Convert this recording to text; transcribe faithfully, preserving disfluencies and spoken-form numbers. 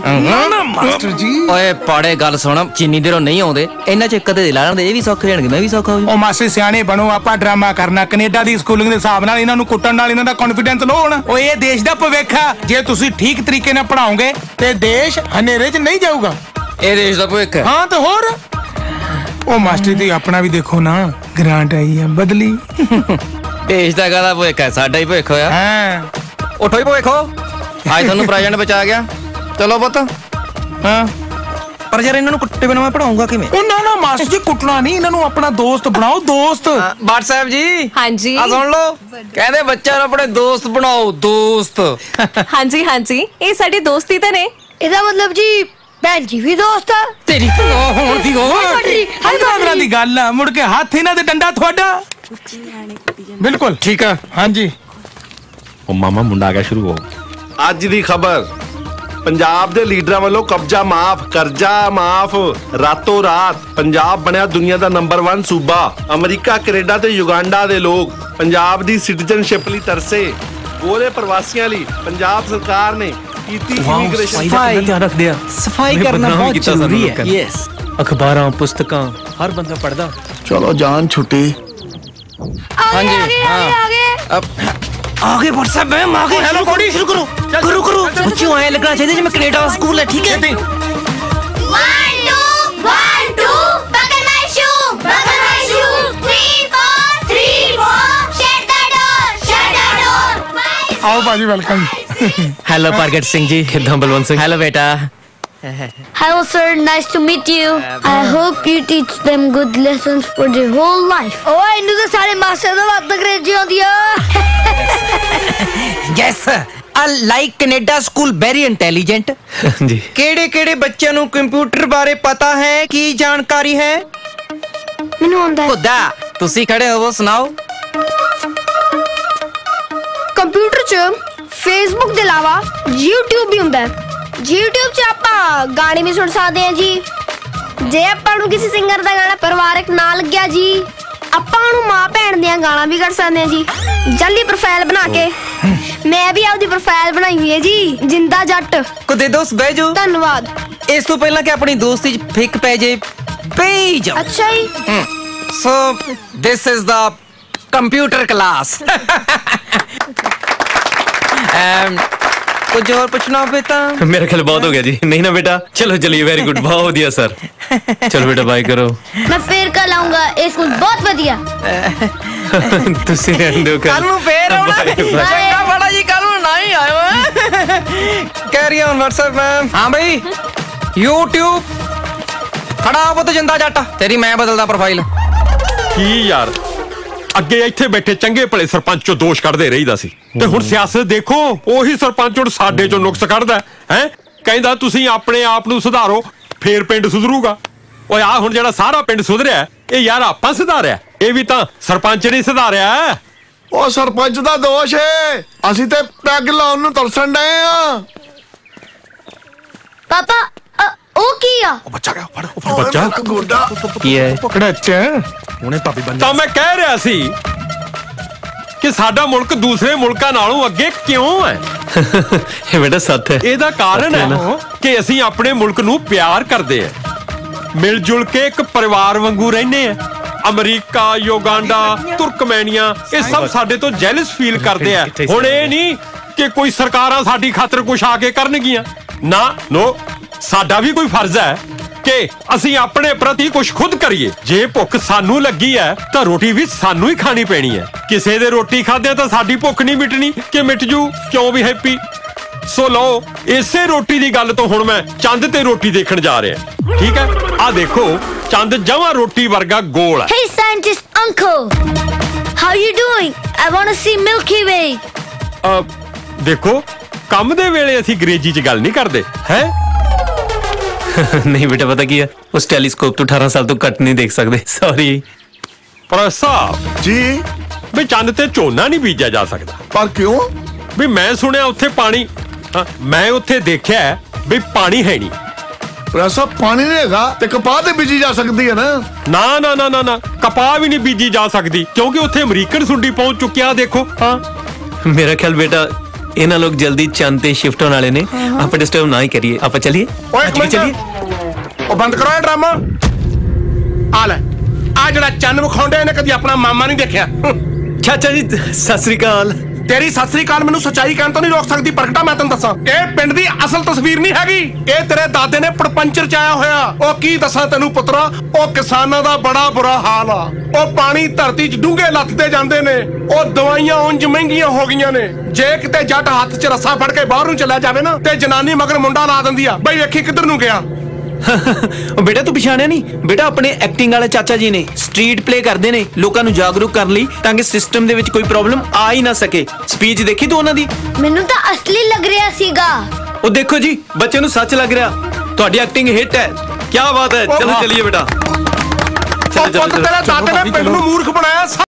Master जी ओए पाड़े गल सुन जिन्नी देर नहीं आउंदे इन्ना च कदे ला लेंदे ये भी सौखे जाणगे मैं भी सौखा हो जाऊं। ओ मास्टर सियाणे बनो आपां ड्रामा करना कनेडा दी स्कूलिंग दे हिसाब नाल इन्हां नूं कुੱਟਣ नाल इन्हां दा कॉन्फिडेंस लो होना। ओ ये देश दा भविख आ जे तुसीं ठीक तरीके नाल पढ़ाओगे ते देश हनेरे च नहीं जाऊगा। ए देश दा भविख है हां ते होर ओ मास्टर जी अपना भी देखो ना ग्रांट आई है बदली देश दा कादा भविख है साडा ही भविख होया। हां उठो ही भविखो आज तुहानू प्रेजेंट बचा गया चलो पुੱਤ। हां पर यार इन्हां नू कुੱਟੇ बिना मैं पढ़ाऊंगा किवें। ओ ना ना मास्टर जी कुੱਟਣਾ नहीं इन्हां नू अपना दोस्त बनाओ दोस्त। बाट साहब जी हां जी आ सुन लो कहंदे बच्चा नू अपने दोस्त बनाओ दोस्त। हां जी हां जी ये साडी दोस्ती ते ने ਇਹਦਾ मतलब जी ਭੈਣ ਜੀ ਵੀ ਦੋਸਤ ਆ तेरी होण दी हो हर दी गल आ मुड़ के हाथ इन्हां दे डंडा ਤੁਹਾਡਾ बिल्कुल ठीक है। हां जी ओ मामा मुंडा आ गया शुरू हो। ਅੱਜ ਦੀ ਖਬਰ ਪੰਜਾਬ ਦੇ ਲੀਡਰਾਂ ਵੱਲੋਂ ਕਬਜ਼ਾ ਮਾਫ ਕਰਜ਼ਾ ਮਾਫ ਰਾਤੋਂ ਰਾਤ ਪੰਜਾਬ ਬਣਿਆ ਦੁਨੀਆ ਦਾ ਨੰਬਰ ਇੱਕ ਸੂਬਾ। ਅਮਰੀਕਾ ਕੈਨੇਡਾ ਤੇ ਯੁਗਾਂਡਾ ਦੇ ਲੋਕ ਪੰਜਾਬ ਦੀ ਸਿਟੀਜ਼ਨਸ਼ਿਪ ਲਈ ਤਰਸੇ। ਗੋਰੇ ਪ੍ਰਵਾਸੀਆਂ ਲਈ ਪੰਜਾਬ ਸਰਕਾਰ ਨੇ ਕੀਤੀ ਇਮੀਗ੍ਰੇਸ਼ਨ सफाई ध्यान रख दिया सफाई करना बहुत जरूरी है। यस अखबारां पुस्तकां हर बंदा पढ़दा। चलो जान छुट्टी। हां जी हां अब आगे व्हाट्सएप मैम आगे हेलो कोडी शुरू करो करो करो बच्चों आए लगना चाहिए जी मैं कनाडा स्कूल है ठीक है। one two one two buckle my shoe buckle my shoe three four three four shut the door shut the door। आओ बाजी वेलकम। हेलो प्रगट सिंह जी किदां बलवंत सिंह हेलो बेटा। Hello sir, nice to meet you. I hope you teach them good lessons for their whole life. Oh, ਇਹਨੂੰ ਤਾਂ ਸਾਰੇ master ਦਾ ਵੱਧ ਅੰਗਰੇਜ਼ੀ ਆਉਂਦੀ ਆ। Yes I like Canada school very intelligent जी। केड़े केड़े बच्चों ਨੂੰ ਕੰਪਿਊਟਰ ਬਾਰੇ ਪਤਾ ਹੈ ਕੀ ਜਾਣਕਾਰੀ ਹੈ। ਮੈਨੂੰ ਆਉਂਦਾ ਹੈ। ਖੁਦਾ ਤੁਸੀਂ ਖੜੇ ਹੋ ਸੁਣਾਓ। ਕੰਪਿਊਟਰ 'ਚ ਫੇਸਬੁੱਕ ਦੇ ਇਲਾਵਾ YouTube ਵੀ ਹੁੰਦਾ ਹੈ। YouTube 'ਚ ਆਪਾਂ ਗਾਣੇ ਵੀ ਸੁਣ ਸਕਦੇ ਹਾਂ ਜੀ। ਜੇ ਆਪਾਂ ਨੂੰ ਕਿਸੇ ਸਿੰਗਰ ਦਾ ਗਾਣਾ ਪਰਿਵਾਰਕ ਨਾ ਲੱਗਿਆ ਜੀ ਆਪਾਂ ਨੂੰ ਮਾਂ ਭੈਣ ਦੀਆਂ ਗਾਲਾਂ ਵੀ ਕੱਢ ਸਕਦੇ ਹਾਂ ਜੀ। ਜਲਦੀ ਪ੍ਰੋਫਾਈਲ ਬਣਾ ਕੇ ਮੈਂ ਵੀ ਆਪਦੀ ਪ੍ਰੋਫਾਈਲ ਬਣਾਈ ਹੋਈ ਹੈ ਜੀ ਜਿੰਦਾ ਜੱਟ। ਕੁਦੇ ਦੋਸਤ ਬਹਿ ਜਾਓ। ਧੰਨਵਾਦ। ਇਸ ਤੋਂ ਪਹਿਲਾਂ ਕਿ ਆਪਣੀ ਦੋਸਤੀ 'ਚ ਫਿੱਕ ਪੈ ਜੇ ਬਹਿ ਜਾਓ। ਅੱਛਾ ਜੀ so this is the computer class. कुछ और पूछना बेटा। मेरा ख्याल बहुत हो गया जी। नहीं ना बेटा चलो चलिए वेरी गुड बहुत बढ़िया सर। चलो बेटा बाय करो। मैं फिर कल आऊंगा ये स्कूल बहुत बढ़िया। तुसी रहने दो कल नु फिर आना चंगा बड़ा जी कल नु नहीं आयो। Carry on WhatsApp ma'am. हां भाई YouTube खड़ा हो तो जिंदा जट तेरी मैं बदलदा प्रोफाइल की यार ਅੱਗੇ ਇੱਥੇ ਬੈਠੇ ਚੰਗੇ ਭਲੇ ਸਰਪੰਚ ਚੋਂ ਦੋਸ਼ ਕੱਢਦੇ ਰਹੀਦਾ ਸੀ ਤੇ ਹੁਣ ਸਿਆਸਤ ਦੇਖੋ ਉਹੀ ਸਰਪੰਚ ਹੁਣ ਸਾਡੇ ਚੋਂ ਨੁਕਸ ਕੱਢਦਾ ਹੈ। ਕਹਿੰਦਾ ਤੁਸੀਂ ਆਪਣੇ ਆਪ ਨੂੰ ਸੁਧਾਰੋ ਫੇਰ ਪਿੰਡ ਸੁਧਰੂਗਾ। ਓਏ ਆ ਹੁਣ ਜਿਹੜਾ ਸਾਰਾ ਪਿੰਡ ਸੁਧਰਿਆ ਇਹ ਯਾਰ ਆਪਾਂ ਸੁਧਾਰਿਆ ਇਹ ਵੀ ਤਾਂ ਸਰਪੰਚ ਨੇ ਸੁਧਾਰਿਆ। ਉਹ ਸਰਪੰਚ ਦਾ ਦੋਸ਼ ਏ ਅਸੀਂ ਤੇ ਪੈਗ ਲਾਉਣ ਨੂੰ ਤਰਸਣ ਡਏ ਆ। ਪਾਪਾ ਉਹ ਕੀ ਆ। ਉਹ ਬੱਚਾ ਗਿਆ ਫੜ ਉਹ ਬੱਚਾ ਗੋਡਾ ਕੀ ਹੈ ਕੜਚ ਹੁਣੇ ਭਾਬੀ ਬਣ ਤਾਂ ਮੈਂ ਕਹਿ ਰਿਹਾ ਸੀ ਕਿ ਸਾਡਾ ਮੁਲਕ ਦੂਸਰੇ ਮੁਲਕਾਂ ਨਾਲੋਂ ਅੱਗੇ ਕਿਉਂ ਹੈ। ਇਹ ਬੇਟਾ ਸੱਚ ਹੈ। ਇਹਦਾ ਕਾਰਨ ਹੈ ਕਿ ਅਸੀਂ ਆਪਣੇ ਮੁਲਕ ਨੂੰ ਪਿਆਰ ਕਰਦੇ ਆ ਮਿਲ ਜੁਲ ਕੇ ਇੱਕ ਪਰਿਵਾਰ ਵਾਂਗੂ ਰਹਿੰਦੇ ਆ। ਅਮਰੀਕਾ ਯੁਗਾਂਡਾ ਤੁਰਕਮੈਨੀਆ ਇਹ ਸਭ ਸਾਡੇ ਤੋਂ ਜੈਲਸ ਫੀਲ ਕਰਦੇ ਆ। ਹੁਣ ਇਹ ਨਹੀਂ ਕਿ ਕੋਈ ਸਰਕਾਰਾਂ ਸਾਡੀ ਖਾਤਰ ਕੁਛ ਆ ਕੇ ਕਰਨਗੀਆਂ ਨਾ ਨੋ ਸਾਡਾ ਵੀ ਕੋਈ ਫਰਜ਼ ਹੈ ਕਿ ਅਸੀਂ ਆਪਣੇ ਪ੍ਰਤੀ ਕੁਝ ਖੁਦ ਕਰੀਏ। ਜੇ ਭੁੱਖ ਸਾਨੂੰ ਲੱਗੀ ਹੈ ਤਾਂ ਰੋਟੀ ਵੀ ਸਾਨੂੰ ਹੀ ਖਾਣੀ ਪੈਣੀ ਹੈ। ਕਿਸੇ ਦੇ ਰੋਟੀ ਖਾਦਿਆਂ ਤਾਂ ਸਾਡੀ ਭੁੱਖ ਨਹੀਂ ਮਿਟਣੀ ਕਿ ਮਿਟ ਜੂ ਕਿਉਂ ਵੀ ਹੈਪੀ। ਸੋ ਲਓ ਇਸੇ ਰੋਟੀ ਦੀ ਗੱਲ ਤੋਂ ਹੁਣ ਮੈਂ ਚੰਦ ਤੇ ਰੋਟੀ ਦੇਖਣ ਜਾ ਰਿਹਾ ਠੀਕ ਹੈ। ਆ ਦੇਖੋ ਚੰਦ ਜਮਾਂ ਰੋਟੀ ਵਰਗਾ ਗੋਲ ਹੈ। Hey scientist uncle, how you doing? I want to see Milky Way. ਅ ਦੇਖੋ ਕੰਮ ਦੇ ਵੇਲੇ ਅਸੀਂ ਅੰਗਰੇਜ਼ੀ 'ਚ ਗੱਲ ਨਹੀਂ ਕਰਦੇ ਹੈ। नहीं बेटा पता क्या उस टेलीस्कोप तो अठारह साल तो कट नहीं देख सकते सॉरी। पर साहब जी भी चंद ते झोना नहीं बीजा जा सकता। पर क्यों भी मैं सुनिया उत्थे पानी हाँ, मैं उत्थे देखिया भी पानी है नहीं। पर ऐसा पानी नहीं हैगा ते कपाह ते बीजी जा सकती है ना। ना ना ना ना ना कपाह भी नहीं बीजी जा सकती क्योंकि उत्थे अमरीकन सुंडी पहुंच चुकी है। देखो हाँ मेरा ख्याल बेटा इन्हां लोग जल्दी चंद ते शिफ्ट होने वाले ने। आप डिस्टर्ब ना ही करिए, आप चलिए। ਓਏ ਇੱਕ ਮਿੰਟ चलिए। ਉਹ ਬੰਦ ਕਰੋ ਇਹ ਡਰਾਮਾ। ਆ ਲੈ ਆ ਜਿਹੜਾ ਚੰਨ ਵਿਖਾਉਂਦੇ ਇਹਨੇ ਕਦੀ ਆਪਣਾ ਮਾਮਾ ਨਹੀਂ ਦੇਖਿਆ। चाचा जी सत श्री अकाल। ਤੇਰੀ ਸਤਿ ਸ੍ਰੀ ਅਕਾਲ ਮੈਨੂੰ ਸੱਚਾਈ ਕਹਿਣ ਤੋਂ ਨਹੀਂ ਰੋਕ ਸਕਦੀ ਪ੍ਰਗਟਾ। ਮੈਂ ਤੈਨੂੰ ਦੱਸਾਂ ਇਹ ਪਿੰਡ ਦੀ ਅਸਲ ਤਸਵੀਰ ਨਹੀਂ ਹੈਗੀ, ਇਹ ਤੇਰੇ ਦਾਦੇ ਨੇ ਪੜਪੰਚਰ ਚ ਆਇਆ ਹੋਇਆ। ਉਹ ਕੀ ਦੱਸਾਂ ਤੈਨੂੰ ਪੁੱਤਰਾ, ਉਹ ਕਿਸਾਨਾਂ ਦਾ ਬੜਾ ਬੁਰਾ ਹਾਲ ਆ। ਉਹ ਪਾਣੀ ਧਰਤੀ 'ਚ ਡੂੰਘੇ ਲੱਥਦੇ ਜਾਂਦੇ ਨੇ, ਉਹ ਦਵਾਈਆਂ ਉਂਝ ਮਹਿੰਗੀਆਂ ਹੋ ਗਈਆਂ ਨੇ। ਜੇ ਕਿਤੇ ਜੱਟ ਹੱਥ 'ਚ ਰੱਸਾ ਫੜ ਕੇ ਬਾਹਰ ਨੂੰ ਚਲਿਆ ਜਾਵੇ ਨਾ ਤੇ ਜਨਾਨੀ ਮਗਰ ਮੁੰਡਾ ਲਾ ਦਿੰਦੀ ਆ। ਬਈ ਵੇਖੀ ਕਿੱਧਰ ਨੂੰ ਗਿਆ। बेटा तू पछाणिया नहीं? बेटा अपने एक्टिंग वाले चाचा जी ने स्ट्रीट प्ले करते ने लोगों ਨੂੰ ਜਾਗਰੂਕ ਕਰਨ ਲਈ ਤਾਂ ਕਿ ਸਿਸਟਮ ਦੇ ਵਿੱਚ ਕੋਈ ਪ੍ਰੋਬਲਮ ਆ ਹੀ ਨਾ ਸਕੇ। ਸਪੀਚ ਦੇਖੀ ਤੂੰ ਉਹਨਾਂ ਦੀ? ਮੈਨੂੰ ਤਾਂ ਅਸਲੀ ਲੱਗ ਰਿਹਾ ਸੀਗਾ। ਉਹ ਦੇਖੋ ਜੀ ਬੱਚੇ ਨੂੰ ਸੱਚ ਲੱਗ ਰਿਹਾ। ਤੁਹਾਡੀ ਐਕਟਿੰਗ ਹਿੱਟ ਹੈ। ਕੀ ਬਾਤ ਹੈ। ਚਲੋ ਚਲਿਏ ਬੇਟਾ। ਚਲੋ ਚਲੋ ਤੇਰੇ ਦਾਦੇ ਨੇ ਪਿੰਡ ਨੂੰ ਮੂਰਖ ਬਣਾਇਆ।